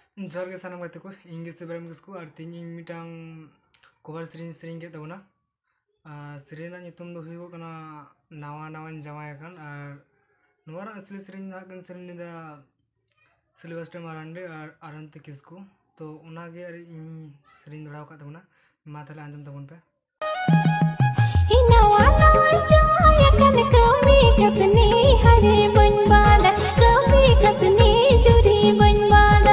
जोर के सानम गाते को इंगे सेब्राम किसको और तीन मिटांग कवर सेरिंग के तबना सेरिंग ना नितुम दो हुई कना नावा नावा जमाय कन और नवारा असली सेरिंग ना कन सेरिंग दा सिल्वेस्टर मारांडे और आरंत किसको तो उनागे अरे इन सेरिंग दौड़ाव का तबना माथाले आंजम तबन पे नवा नवा जमाय कन कमी कसनी हरे बनबादा कमी कसनी जुरी बनबादा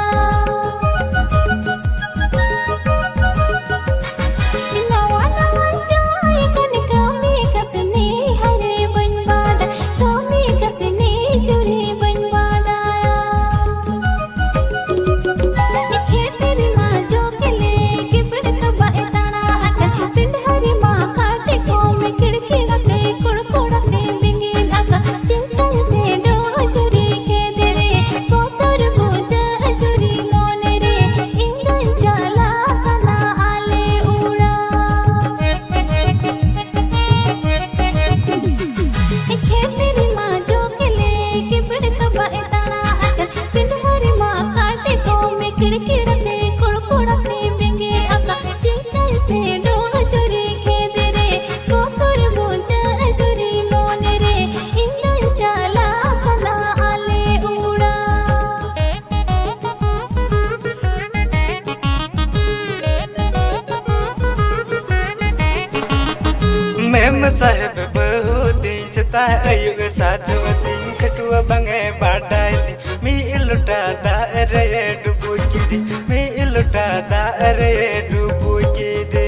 मेम साहेब बहुती चता अयुग साधवती कटुआ बंगे बाडाई मी इलुटा दा रे डुबु की मी इलुटा दा रे डुबु की दे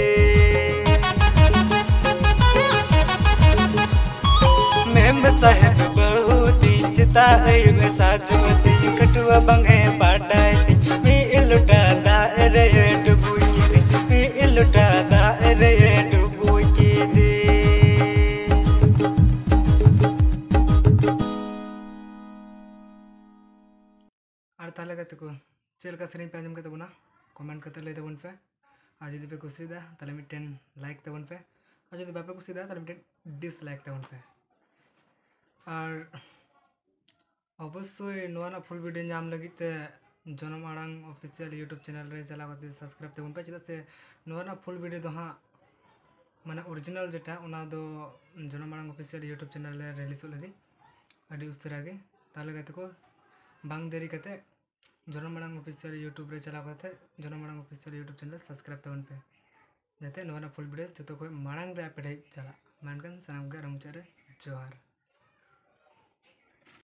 मेम साहेब बहुती चता अयुग साधवती कटुआ बंगे बाडाई मी इलुटा दा रे डुबु की मी इलुटा दा रे डुबु की दे और ताले का तको चल का सेरिंग पे आंजम के तबना कमेंट करते ले तबन पे आज यदि पे कुछ दा ताले मिटेन लाइक तबन पे आज यदि बापे कुछ दा ताले मिटेन डिसलाइक तबन पे और अवश्य नोना फुल वीडियो नाम लगी ते जनम आड़ांग ऑफिशियल यूट्यूब चैनल रे चला करते सब्सक्राइब तबन पे चेदा से नोना फुल वीडियो दो हाँ माने ओरिजिनल जेटा ओना दो जनम आड़ांग ऑफिशियल यूट्यूब चैनल रे रिलीज लगी अभी उसरा गे ताले का तको बांग देरी कते जनम आड़ांग ऑफिशियल यूट्यूब रे चला करते जनम आड़ांग ऑफिशियल यूट्यूब चैनल सब्सक्राइब तबन पे जाते नोना फुल वीडियो जो तो कोई माड़ांग रे पेड़े चला मानकन सनाम गे रमुचा रे जोहार।